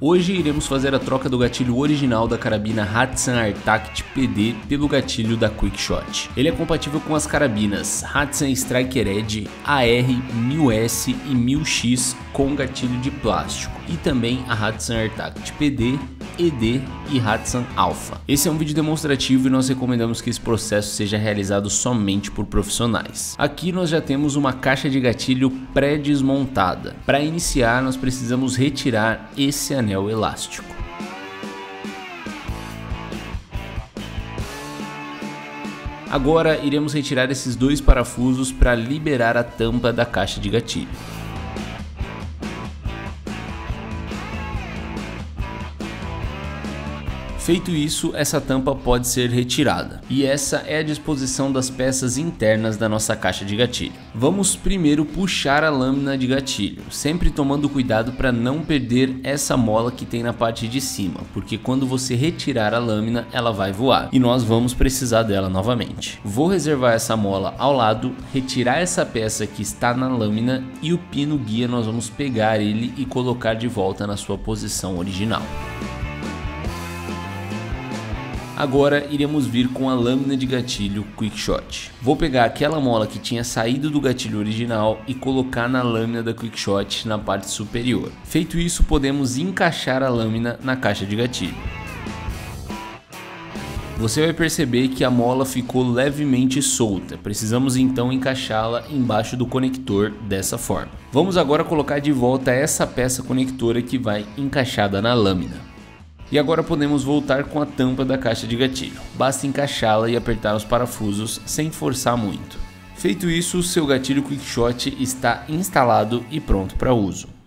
Hoje iremos fazer a troca do gatilho original da carabina Hatsan Artact PD pelo gatilho da Quickshot. Ele é compatível com as carabinas Hatsan Striker Edge AR 1000S e 1000X com gatilho de plástico e também a Hatsan Artact PD, ED e Hatsan Alpha. Esse é um vídeo demonstrativo e nós recomendamos que esse processo seja realizado somente por profissionais. Aqui nós já temos uma caixa de gatilho pré-desmontada. Para iniciar, nós precisamos retirar esse anel elástico. Agora iremos retirar esses dois parafusos para liberar a tampa da caixa de gatilho. Feito isso, essa tampa pode ser retirada. E essa é a disposição das peças internas da nossa caixa de gatilho. Vamos primeiro puxar a lâmina de gatilho, sempre tomando cuidado para não perder essa mola que tem na parte de cima, porque quando você retirar a lâmina, ela vai voar e nós vamos precisar dela novamente. Vou reservar essa mola ao lado, retirar essa peça que está na lâmina e o pino guia nós vamos pegar ele e colocar de volta na sua posição original. Agora iremos vir com a lâmina de gatilho Quickshot. Vou pegar aquela mola que tinha saído do gatilho original e colocar na lâmina da Quickshot na parte superior. Feito isso, podemos encaixar a lâmina na caixa de gatilho. Você vai perceber que a mola ficou levemente solta, precisamos então encaixá-la embaixo do conector dessa forma. Vamos agora colocar de volta essa peça conectora que vai encaixada na lâmina. E agora podemos voltar com a tampa da caixa de gatilho. Basta encaixá-la e apertar os parafusos sem forçar muito. Feito isso, seu gatilho Quickshot está instalado e pronto para uso.